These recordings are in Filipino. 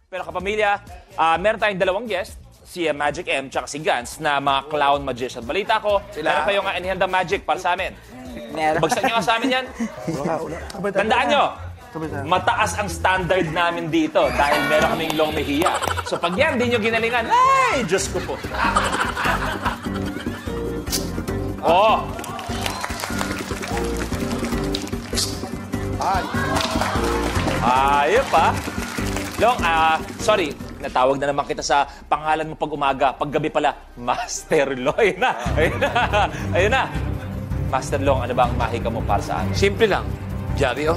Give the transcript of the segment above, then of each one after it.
Pero kapamilya, meron tayong dalawang guest, si Magic M tsaka si Gans na mga clown magician. Balita ko, meron kayong inihandang magic para sa amin. Bagsak nyo nga sa amin yan. Tandaan nyo, mataas ang standard namin dito dahil meron kaming long mehiya. So pag yan, di nyo ginalingan, ay, Diyos ko po. Oh! Ayop pa. Long, sorry, natawag na naman kita sa pangalan mo pag umaga. Pag gabi pala, Master Long. Ayun na. Ayun na. Master Long, ano ba ang mahika mo para sa akin? Simple lang. Diaryo.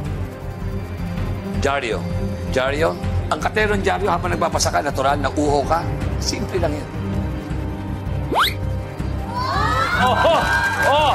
Diaryo. Diaryo. Ang katerong diaryo habang nagbabasa ka, natural, nauho ka. Simple lang yan. Oh! Oh! Oh!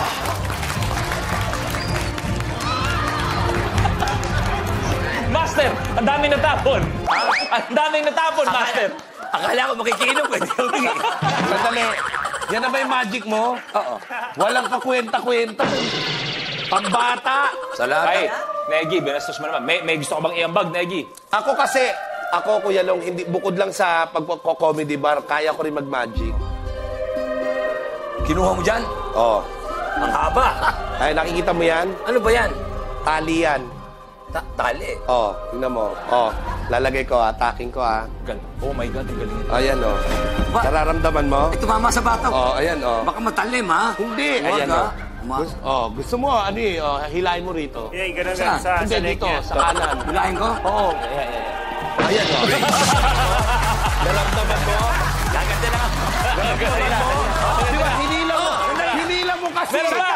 Master, ang daming natapon. Ang daming natapon, Master. Akala ko makikinom. Sandali. Yan na ba yung magic mo? Oo. Walang kakwenta-kwenta. Pambata. Salamat. Ay, Negi, binastos mo naman. May gusto ka bang iambag, Negi? Ako kasi, Kuya Long, hindi, bukod lang sa pagko-comedy bar, kaya ko rin mag-magic. Kinuha mo dyan? Oh. Ang haba. Ay, nakikita mo yan? Ano ba yan? Tali yan. Tali. Oh, tingnan mo. Oh, lalagay ko, attacking ko, Oh my God, ang galing. Ayan, oh. Ba? Nararamdaman mo? Ito mama sa bata. Oh, ayan, oh. Baka matalim, ha? Hindi, Huwag, ayan, ha? oh. Gusto mo, ano eh, hilahin mo rito. Yeah, ganun Saan? sa Hindi, neck dito, niya. sa kanan. Hilahin ko? Oo. Ayan, oh. Nararamdaman mo? Gaganda na. Gaganda na. Di ba, hinila mo kasi. Meron ba?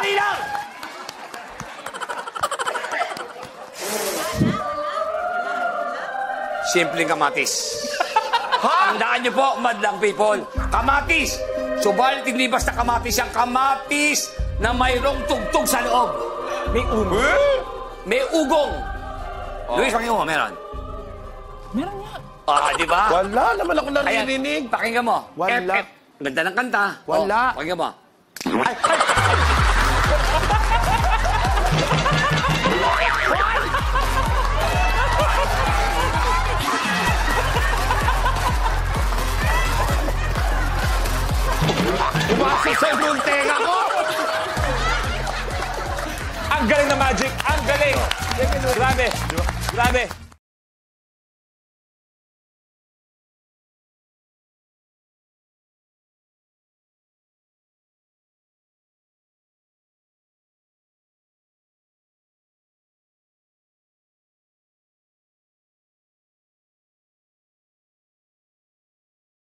Simpleng kamatis. Tandaan niyo po, madlang people. Kamatis! Subalit hindi basta kamatis ang kamatis na mayroong tugtog sa loob. May uno. May ugong. Luis, pakinggan mo, meron. Meron nga. Di ba? Wala naman ako Kaya, naririnig. pakinggan mo. Wala. Ganda ng kanta. Wala. Pakinggan mo. Pumasok sa yung tenga ko. Ang galing na Magic. Ang galing. Grabe. Grabe.